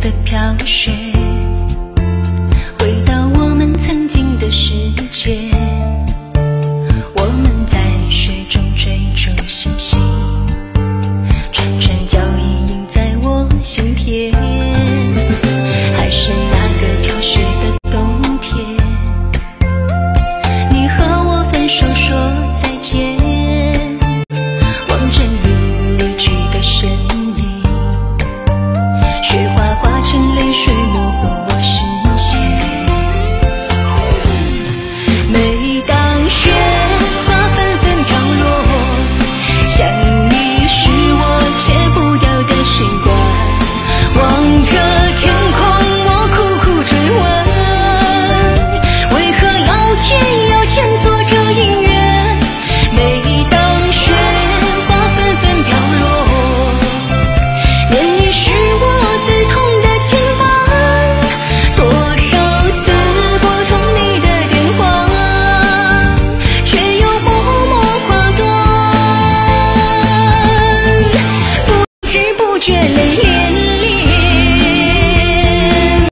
的飘雪，回到我们曾经的世界。我们在雪中追逐星星，串串脚印印在我心田。还是那个飘雪的冬天，你和我分手说再见，望着你离去的身影，雪花化成泪水模糊我视线。每当雪花纷纷飘落，想你是我戒不掉的习惯。望着天空我苦苦追问，为何老天要牵锁这姻缘。每当雪花纷纷飘落，念你是我最痛的牵绊。多少次拨通你的电话，却又默默挂断。不知不觉泪